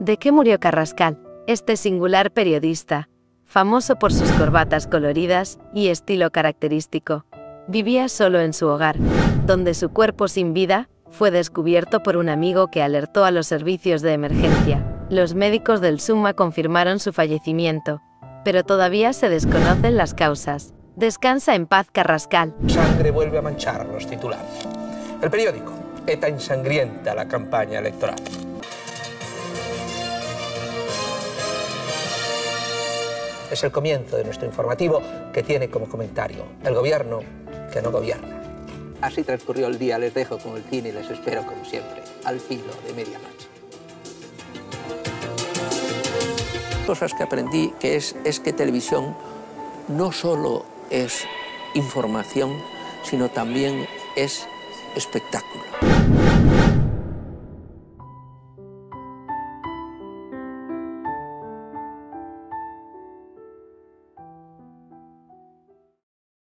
¿De qué murió Carrascal? Este singular periodista, famoso por sus corbatas coloridas y estilo característico, vivía solo en su hogar, donde su cuerpo sin vida fue descubierto por un amigo que alertó a los servicios de emergencia. Los médicos del SUMA confirmaron su fallecimiento, pero todavía se desconocen las causas. Descansa en paz, Carrascal. Sangre vuelve a manchar los titulares. El periódico, ETA ensangrienta la campaña electoral. Es el comienzo de nuestro informativo que tiene como comentario el gobierno que no gobierna. Así transcurrió el día, les dejo con el cine y les espero como siempre, al filo de medianoche. Cosas que aprendí que es que televisión no solo es información, sino también es espectáculo.